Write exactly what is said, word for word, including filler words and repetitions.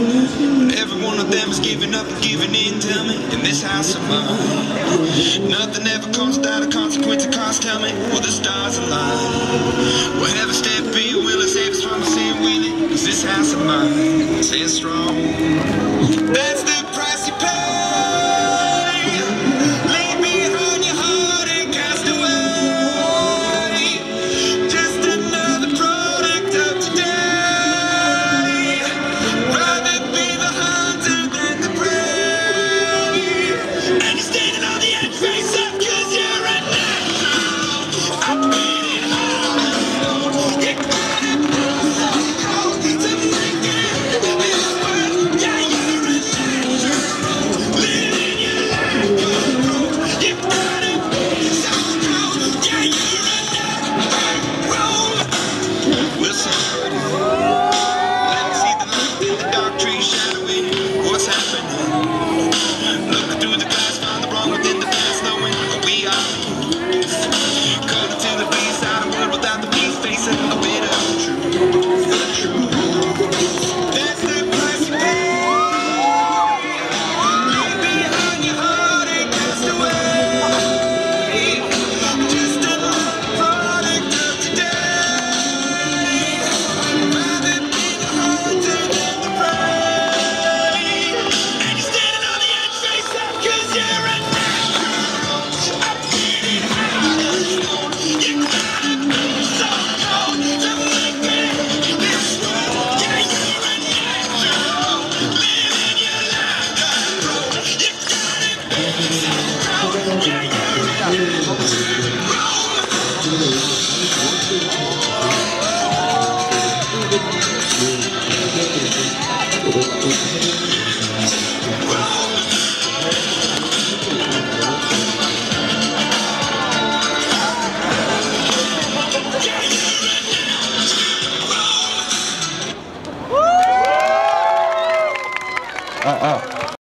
But every one of them is giving up and giving in. Tell me, in this house of mine, nothing ever comes without a consequence of cost. Tell me, will the stars align? Will heaven step in? Will it save us from sin? Will it? Is this house of mine stand strong? That's the price you pay. 아, 아.